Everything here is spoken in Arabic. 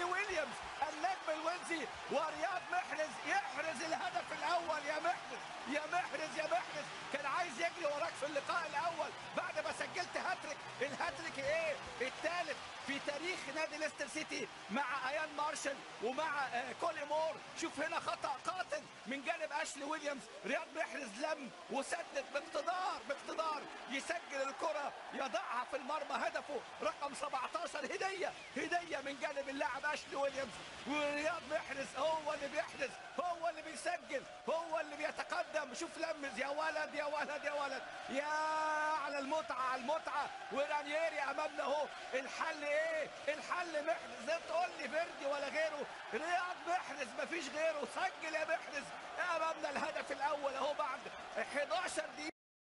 اشلي ويليامز النجم الويلزي ورياض محرز يحرز الهدف الاول. يا محرز يا محرز يا محرز، كان عايز يجري وراك في اللقاء الاول بعد ما سجلت هاتريك. الهاتريك ايه؟ الثالث في تاريخ نادي ليستر سيتي مع ايان مارشال ومع كولي مور. شوف هنا خطأ قاتل من جانب اشلي ويليامز، رياض محرز لم وسدد باقتدار يسجل الكرة يضعها في المرمى، هدفه رقم 17. هدية من جانب اللاعب اشلي ويليامز، ورياض محرز هو اللي بيحرز، هو اللي بيسجل، هو اللي بيتقدم. شوف لمز، يا ولد يا ولد يا ولد، يا على المتعة على المتعة. ورانييري امامنا اهو. الحل ايه؟ الحل محرز. لا تقول لي فيردي ولا غيره، رياض محرز مفيش غيره. سجل يا محرز. امامنا الهدف الاول اهو بعد 11 دقيقة.